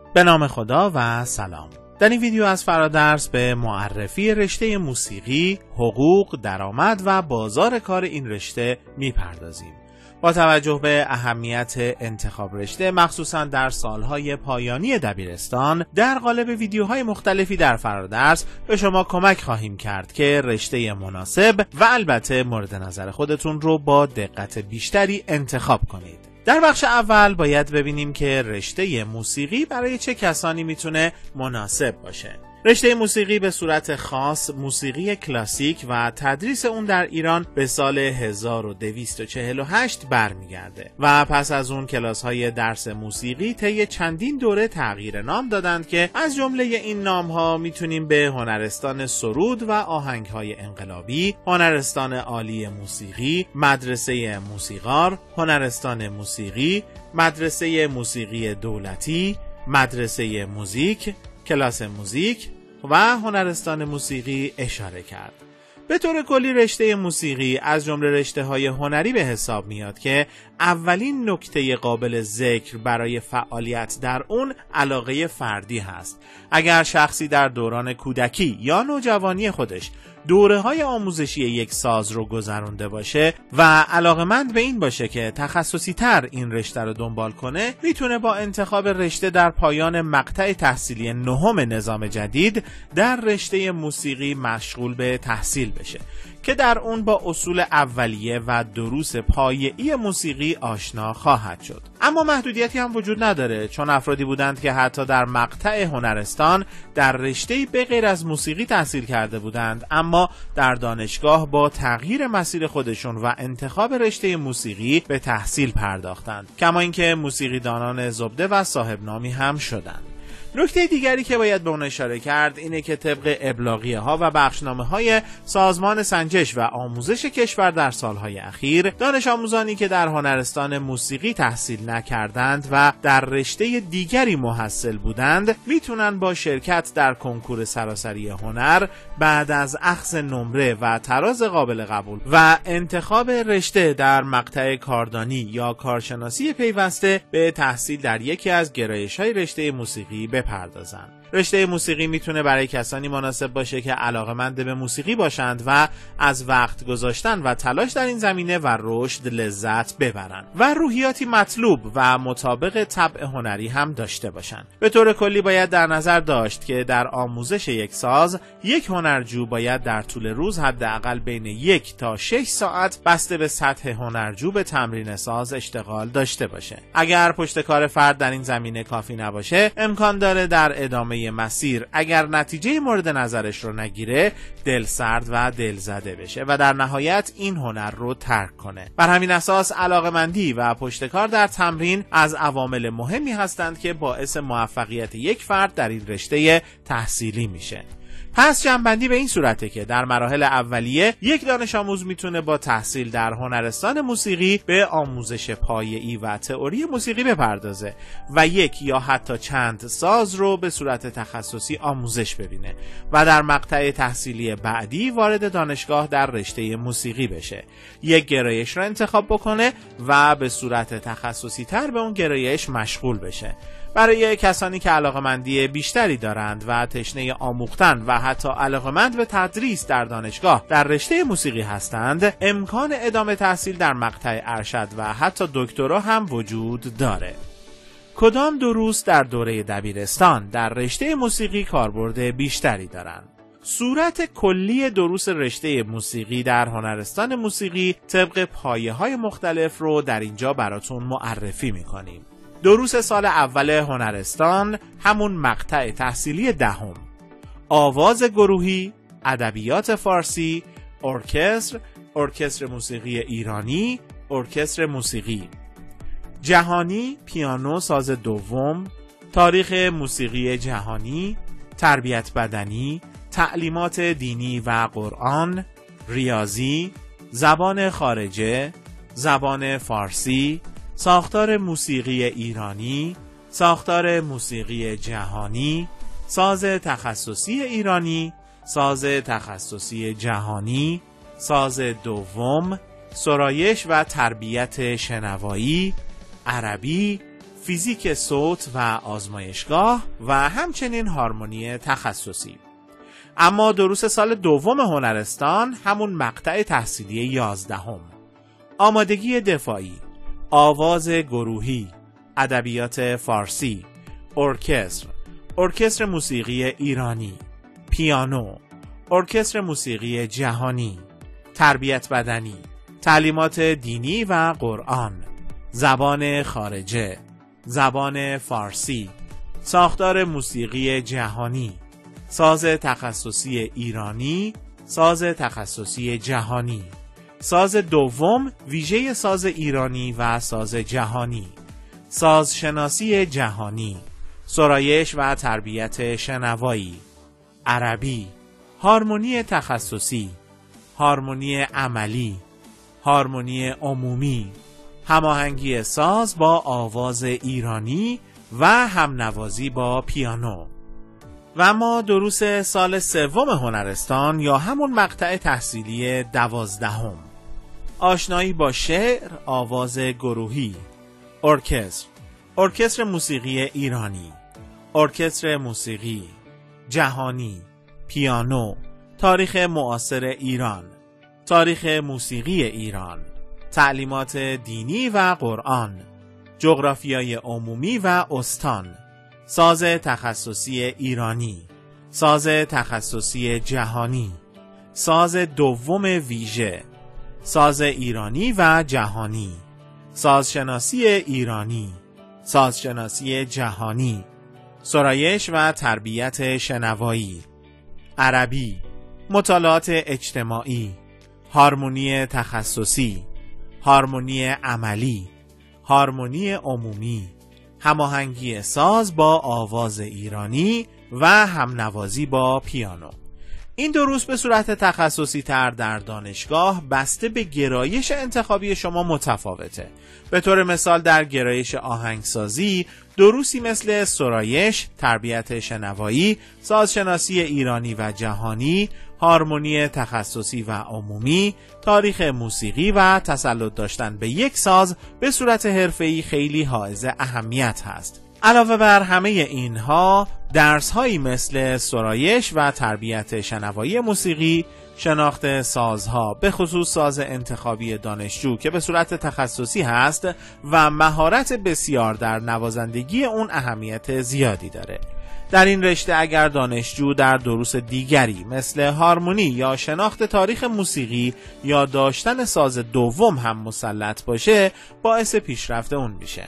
به نام خدا و سلام. در این ویدیو از فرادرس به معرفی رشته موسیقی، حقوق، درآمد و بازار کار این رشته میپردازیم. با توجه به اهمیت انتخاب رشته مخصوصا در سالهای پایانی دبیرستان، در قالب ویدیوهای مختلفی در فرادرس به شما کمک خواهیم کرد که رشته مناسب و البته مورد نظر خودتون رو با دقت بیشتری انتخاب کنید. در بخش اول باید ببینیم که رشته موسیقی برای چه کسانی میتونه مناسب باشه. رشته موسیقی به صورت خاص موسیقی کلاسیک و تدریس اون در ایران به سال 1248 برمیگرده و پس از اون کلاس‌های درس موسیقی طی چندین دوره تغییر نام دادند که از جمله این نام‌ها میتونیم به هنرستان سرود و آهنگ‌های انقلابی، هنرستان عالی موسیقی، مدرسه موسیقار، هنرستان موسیقی، مدرسه موسیقی دولتی، مدرسه موزیک، کلاس موزیک و هنرستان موسیقی اشاره کرد. به طور کلی رشته موسیقی از جمله رشته‌های هنری به حساب میاد که اولین نکته قابل ذکر برای فعالیت در اون علاقه فردی هست. اگر شخصی در دوران کودکی یا نوجوانی خودش دوره‌های آموزشی یک ساز رو گذرونده باشه و علاقه‌مند به این باشه که تخصصی تر این رشته رو دنبال کنه، میتونه با انتخاب رشته در پایان مقطع تحصیلی نهم نظام جدید در رشته موسیقی مشغول به تحصیل بشه که در اون با اصول اولیه و دروس پایه‌ای موسیقی آشنا خواهد شد. اما محدودیتی هم وجود نداره، چون افرادی بودند که حتی در مقطع هنرستان در رشته‌ای به غیر از موسیقی تحصیل کرده بودند اما در دانشگاه با تغییر مسیر خودشون و انتخاب رشته موسیقی به تحصیل پرداختند، کما اینکه موسیقیدانان زبده و صاحب نامی هم شدند. نکته دیگری که باید به اون اشاره کرد اینه که طبق ابلاغیه ها و بخشنامه های سازمان سنجش و آموزش کشور در سالهای اخیر، دانش آموزانی که در هنرستان موسیقی تحصیل نکردند و در رشته دیگری محصل بودند میتونن با شرکت در کنکور سراسری هنر بعد از اخذ نمره و تراز قابل قبول و انتخاب رشته در مقطع کاردانی یا کارشناسی پیوسته به تحصیل در یکی از گرایش‌های رشته موسیقی بپردازند. رشته موسیقی میتونه برای کسانی مناسب باشه که علاقه‌مند به موسیقی باشند و از وقت گذاشتن و تلاش در این زمینه و رشد لذت ببرند و روحیاتی مطلوب و مطابق طبع هنری هم داشته باشند. به طور کلی باید در نظر داشت که در آموزش یک ساز، یک هنرجو باید در طول روز حداقل بین 1 تا 6 ساعت بسته به سطح هنرجو به تمرین ساز اشتغال داشته باشه. اگر پشت کار فرد در این زمینه کافی نباشه، امکان داره در ادامه مسیر اگر نتیجه مورد نظرش رو نگیره دل سرد و دل زده بشه و در نهایت این هنر رو ترک کنه. بر همین اساس علاقه‌مندی و پشتکار در تمرین از عوامل مهمی هستند که باعث موفقیت یک فرد در این رشته تحصیلی میشه. پس جمع‌بندی به این صورته که در مراحل اولیه یک دانش آموز میتونه با تحصیل در هنرستان موسیقی به آموزش پایه‌ای و تئوری موسیقی بپردازه و یک یا حتی چند ساز رو به صورت تخصصی آموزش ببینه و در مقطع تحصیلی بعدی وارد دانشگاه در رشته موسیقی بشه، یک گرایش رو انتخاب بکنه و به صورت تخصصی تر به اون گرایش مشغول بشه. برای کسانی که علاقه‌مندی بیشتری دارند و تشنه آموختن و حتی علاقه‌مند به تدریس در دانشگاه در رشته موسیقی هستند، امکان ادامه تحصیل در مقطع ارشد و حتی دکترا هم وجود داره. کدام دروس در دوره دبیرستان در رشته موسیقی کاربرد بیشتری دارند؟ صورت کلی دروس رشته موسیقی در هنرستان موسیقی طبق پایه‌های مختلف رو در اینجا براتون معرفی می‌کنیم. دروس سال اول هنرستان، همون مقطع تحصیلی دهم: آواز گروهی، ادبیات فارسی، ارکستر موسیقی ایرانی، ارکستر موسیقی جهانی، پیانو ساز دوم، تاریخ موسیقی جهانی، تربیت بدنی، تعلیمات دینی و قرآن، ریاضی، زبان خارجه، زبان فارسی، ساختار موسیقی ایرانی، ساختار موسیقی جهانی، ساز تخصصی ایرانی، ساز تخصصی جهانی، ساز دوم، سرایش و تربیت شنوایی، عربی، فیزیک صوت و آزمایشگاه و همچنین هارمونی تخصصی. اما دروس سال دوم هنرستان همون مقطع تحصیلی 11 آمادگی دفاعی، آواز گروهی، ادبیات فارسی، ارکستر موسیقی ایرانی، پیانو، ارکستر موسیقی جهانی، تربیت بدنی، تعلیمات دینی و قرآن، زبان خارجه، زبان فارسی، ساختار موسیقی جهانی، ساز تخصصی ایرانی، ساز تخصصی جهانی، ساز دوم ویژه ساز ایرانی و ساز جهانی، سازشناسی جهانی، سرایش و تربیت شنوایی، عربی، هارمونی تخصصی، هارمونی عملی، هارمونی عمومی، هماهنگی ساز با آواز ایرانی و همنوازی با پیانو. و اما دروس سال سوم هنرستان یا همون مقطع تحصیلی 12 آشنایی با شعر، آواز گروهی، ارکستر موسیقی ایرانی، ارکستر موسیقی جهانی، پیانو، تاریخ معاصر ایران، تاریخ موسیقی ایران، تعلیمات دینی و قرآن، جغرافیای عمومی و استان، ساز تخصصی ایرانی، ساز تخصصی جهانی، ساز دوم ویژه، ساز ایرانی و جهانی، سازشناسی ایرانی، سازشناسی جهانی، سرایش و تربیت شنوایی، عربی، مطالعات اجتماعی، هارمونی تخصصی، هارمونی عملی، هارمونی عمومی، هماهنگی ساز با آواز ایرانی و همنوازی با پیانو. این دروس به صورت تخصصی تر در دانشگاه بسته به گرایش انتخابی شما متفاوته. به طور مثال در گرایش آهنگسازی دروسی مثل سرایش، تربیت شنوایی، سازشناسی ایرانی و جهانی، هارمونی تخصصی و عمومی، تاریخ موسیقی و تسلط داشتن به یک ساز به صورت حرفه‌ای خیلی حائز اهمیت هست. علاوه بر همه اینها، درس‌هایی مثل سرایش و تربیت شنوایی موسیقی، شناخت سازها به خصوص ساز انتخابی دانشجو که به صورت تخصصی هست و مهارت بسیار در نوازندگی اون اهمیت زیادی داره. در این رشته اگر دانشجو در دروس دیگری مثل هارمونی یا شناخت تاریخ موسیقی یا داشتن ساز دوم هم مسلط باشه، باعث پیشرفت اون میشه.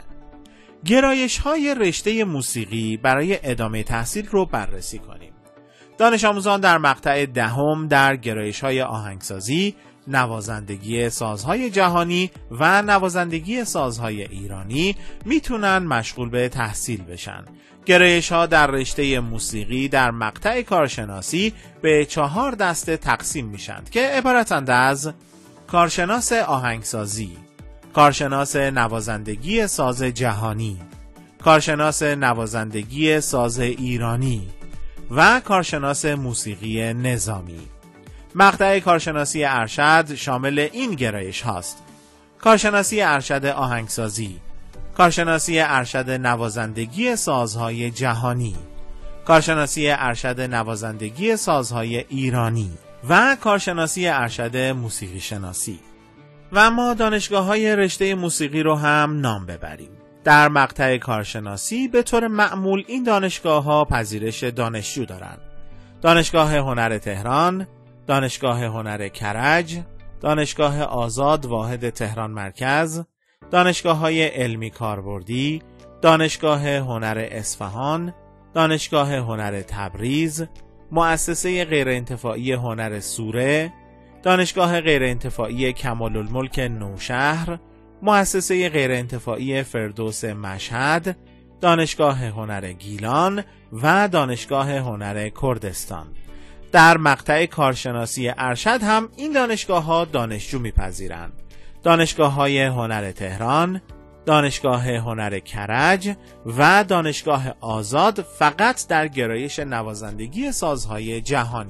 گرایش‌های رشته موسیقی برای ادامه تحصیل رو بررسی کنیم. دانش آموزان در مقطع 10 در گرایش‌های آهنگسازی، نوازندگی سازهای جهانی و نوازندگی سازهای ایرانی میتونن مشغول به تحصیل بشن. گرایش‌ها در رشته موسیقی در مقطع کارشناسی به 4 دسته تقسیم میشن که عبارتند از کارشناس آهنگسازی، کارشناس نوازندگی ساز جهانی، کارشناس نوازندگی ساز ایرانی و کارشناس موسیقی نظامی. مقطع کارشناسی ارشد شامل این گرایش هاست: کارشناسی ارشد آهنگسازی، کارشناسی ارشد نوازندگی سازهای جهانی، کارشناسی ارشد نوازندگی سازهای ایرانی و کارشناسی ارشد موسیقی شناسی. و اما دانشگاه‌های رشته موسیقی رو هم نام ببریم. در مقطع کارشناسی به طور معمول این دانشگاه‌ها پذیرش دانشجو دارند: دانشگاه هنر تهران، دانشگاه هنر کرج، دانشگاه آزاد واحد تهران مرکز، دانشگاه‌های علمی کاربردی، دانشگاه هنر اصفهان، دانشگاه هنر تبریز، مؤسسه غیرانتفاعی هنر سوره، دانشگاه غیرانتفاعی کمال‌الملک نوشهر، مؤسسه غیرانتفاعی فردوس مشهد، دانشگاه هنر گیلان و دانشگاه هنر کردستان. در مقطع کارشناسی ارشد هم این دانشگاه‌ها دانشجو می‌پذیرند: دانشگاه‌های هنر تهران، دانشگاه هنر کرج و دانشگاه آزاد فقط در گرایش نوازندگی سازهای جهانی.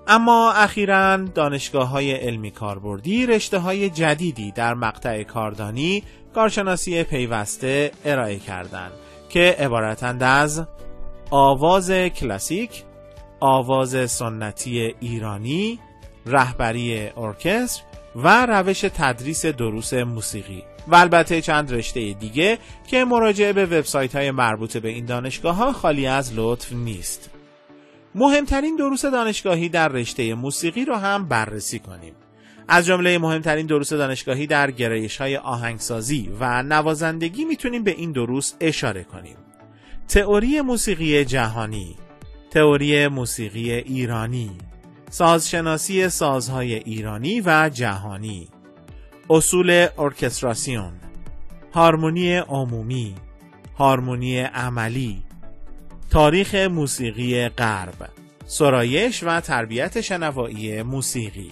اما اخیراً دانشگاه‌های علمی کاربردی رشته‌های جدیدی در مقطع کاردانی، کارشناسی پیوسته ارائه کردند که عبارتند از آواز کلاسیک، آواز سنتی ایرانی، رهبری ارکستر و روش تدریس دروس موسیقی و البته چند رشته دیگه که مراجعه به وبسایت‌های مربوط به این دانشگاه‌ها خالی از لطف نیست. مهمترین دروس دانشگاهی در رشته موسیقی رو هم بررسی کنیم. از جمله مهمترین دروس دانشگاهی در گرایش‌های آهنگسازی و نوازندگی میتونیم به این دروس اشاره کنیم: تئوری موسیقی جهانی، تئوری موسیقی ایرانی، سازشناسی سازهای ایرانی و جهانی، اصول ارکستراسیون، هارمونی عمومی، هارمونی عملی، تاریخ موسیقی غرب، سرایش و تربیت شنوایی موسیقی.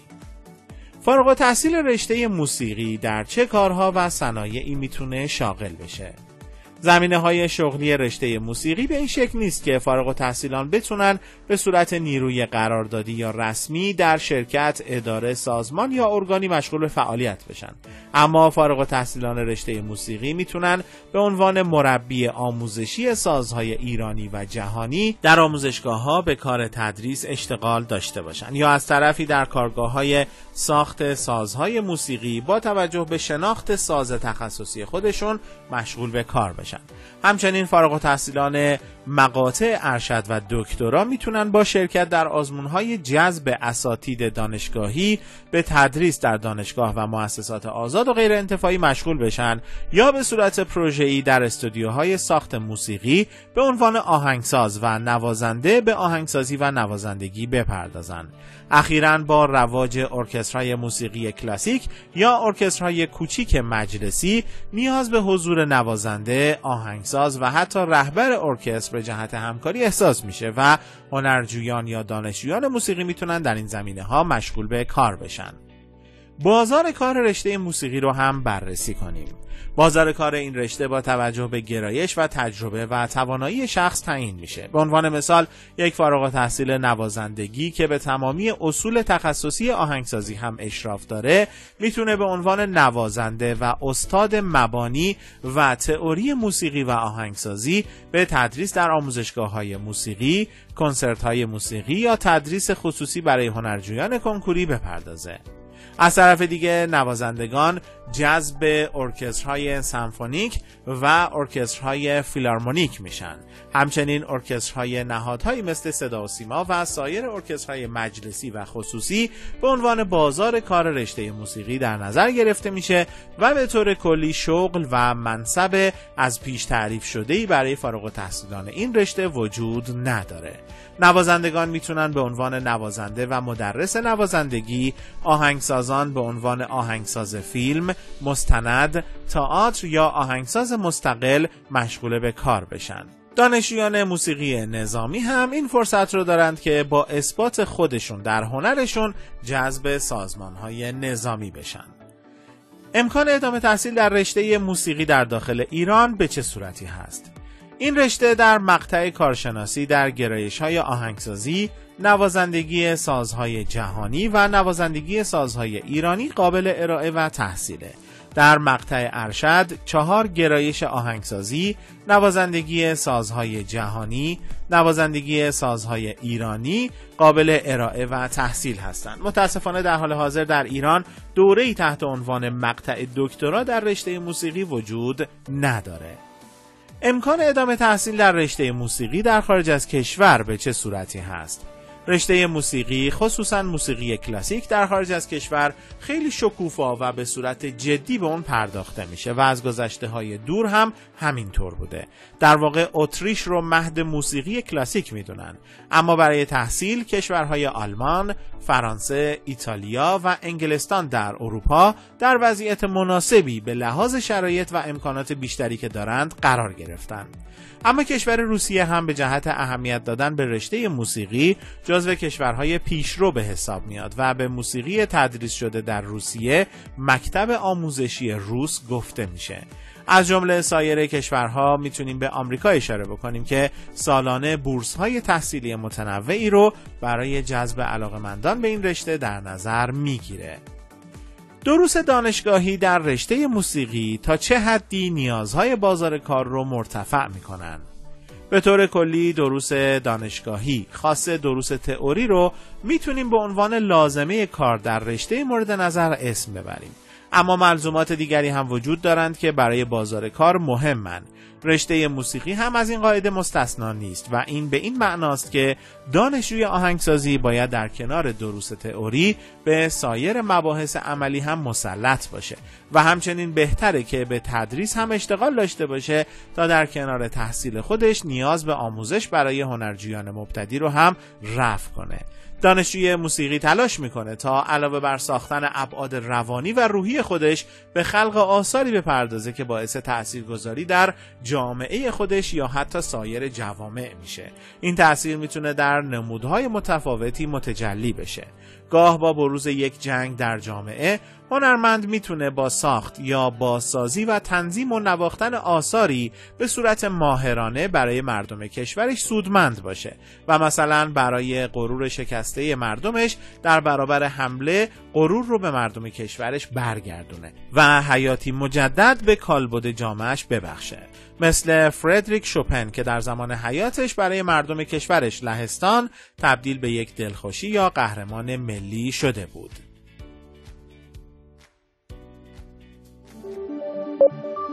فارغ التحصیل رشته موسیقی در چه کارها و صنایعی میتونه شاغل بشه؟ زمینه‌های شغلی رشته موسیقی به این شکل نیست که فارغ التحصیلان بتونن به صورت نیروی قراردادی یا رسمی در شرکت، اداره، سازمان یا ارگانی مشغول به فعالیت بشن. اما فارغ التحصیلان رشته موسیقی میتونن به عنوان مربی آموزشی سازهای ایرانی و جهانی در آموزشگاه‌ها به کار تدریس اشتغال داشته باشن یا از طرفی در کارگاه‌های ساخت سازهای موسیقی با توجه به شناخت ساز تخصصی خودشون مشغول به کار بشن. همچنین فارغ التحصیلان مقاطع ارشد و دکترا میتونن با شرکت در آزمون‌های جذب اساتید دانشگاهی به تدریس در دانشگاه و مؤسسات آزاد و غیر انتفاعی مشغول بشن یا به صورت پروژه‌ای در استودیوهای ساخت موسیقی به عنوان آهنگساز و نوازنده به آهنگسازی و نوازندگی بپردازن. اخیراً با رواج ارکسترهای موسیقی کلاسیک یا ارکسترهای کوچیک مجلسی نیاز به حضور نوازنده، آهنگساز و حتی رهبر ارکستر به جهت همکاری احساس میشه و هنرجویان یا دانشجویان موسیقی میتونن در این زمینه‌ها مشغول به کار بشن. بازار کار رشته موسیقی رو هم بررسی کنیم. بازار کار این رشته با توجه به گرایش و تجربه و توانایی شخص تعیین میشه. به عنوان مثال یک فارغ التحصیل نوازندگی که به تمامی اصول تخصصی آهنگسازی هم اشراف داره میتونه به عنوان نوازنده و استاد مبانی و تئوری موسیقی و آهنگسازی به تدریس در آموزشگاه‌های موسیقی، کنسرت‌های موسیقی یا تدریس خصوصی برای هنرجویان کنکوری بپردازه. از طرف دیگه نوازندگان جذب ارکسترهای سمفونیک و ارکسترهای فیلارمونیک میشن. همچنین ارکسترهای نهادهایی مثل صدا و سیما و سایر ارکسترهای مجلسی و خصوصی به عنوان بازار کار رشته موسیقی در نظر گرفته میشه و به طور کلی شغل و منصب از پیش تعریف شده‌ای برای فارغ التحصیلان این رشته وجود نداره. نوازندگان میتونن به عنوان نوازنده و مدرس نوازندگی، آهنگسازان به عنوان آهنگساز فیلم، مستند، تئاتر یا آهنگساز مستقل مشغول به کار بشن. دانشجویان موسیقی نظامی هم این فرصت رو دارند که با اثبات خودشون در هنرشون جذب سازمان‌های نظامی بشن. امکان ادامه تحصیل در رشته موسیقی در داخل ایران به چه صورتی هست؟ این رشته در مقطع کارشناسی در گرایش‌های آهنگسازی، نوازندگی سازهای جهانی و نوازندگی سازهای ایرانی قابل ارائه و تحصیله. در مقطع ارشد 4 گرایش آهنگسازی، نوازندگی سازهای جهانی، نوازندگی سازهای ایرانی قابل ارائه و تحصیل هستند. متاسفانه در حال حاضر در ایران دوره‌ای تحت عنوان مقطع دکترا در رشته موسیقی وجود نداره. امکان ادامه تحصیل در رشته موسیقی در خارج از کشور به چه صورتی هست؟ رشته موسیقی خصوصا موسیقی کلاسیک در خارج از کشور خیلی شکوفا و به صورت جدی به اون پرداخته میشه و از گذشته‌های دور هم همینطور بوده. در واقع اتریش رو مهد موسیقی کلاسیک میدونن، اما برای تحصیل کشورهای آلمان، فرانسه، ایتالیا و انگلستان در اروپا در وضعیت مناسبی به لحاظ شرایط و امکانات بیشتری که دارند قرار گرفتن. اما کشور روسیه هم به جهت اهمیت دادن به رشته موسیقی جزو کشورهای پیشرو به حساب میاد و به موسیقی تدریس شده در روسیه مکتب آموزشی روس گفته میشه. از جمله سایر کشورها میتونیم به آمریکا اشاره بکنیم که سالانه بورس‌های تحصیلی متنوعی رو برای جذب علاقه‌مندان به این رشته در نظر میگیره. دروس دانشگاهی در رشته موسیقی تا چه حدی نیازهای بازار کار رو مرتفع میکنن؟ به طور کلی دروس دانشگاهی خاصه دروس تئوری رو میتونیم به عنوان لازمه کار در رشته مورد نظر اسم ببریم. اما ملزومات دیگری هم وجود دارند که برای بازار کار مهمن. رشته موسیقی هم از این قاعده مستثنا نیست و این به این معناست که دانشجوی آهنگسازی باید در کنار دروس تئوری به سایر مباحث عملی هم مسلط باشه و همچنین بهتره که به تدریس هم اشتغال داشته باشه تا در کنار تحصیل خودش نیاز به آموزش برای هنرجویان مبتدی رو هم رفع کنه. دانشجوی موسیقی تلاش میکنه تا علاوه بر ساختن ابعاد روانی و روحی خودش به خلق آثاری بپردازه که باعث تاثیرگذاری در جامعه خودش یا حتی سایر جوامع میشه. این تاثیر میتونه در نمودهای متفاوتی متجلی بشه. گاه با بروز یک جنگ در جامعه، هنرمند میتونه با ساخت یا بازسازی و تنظیم و نواختن آثاری به صورت ماهرانه برای مردم کشورش سودمند باشه و مثلا برای غرور شکسته مردمش در برابر حمله غرور رو به مردم کشورش برگردونه و حیاتی مجدد به کالبد جامعهش ببخشه. مثل فردریک شوپن که در زمان حیاتش برای مردم کشورش لهستان تبدیل به یک دلخوشی یا قهرمان ملی شده بود.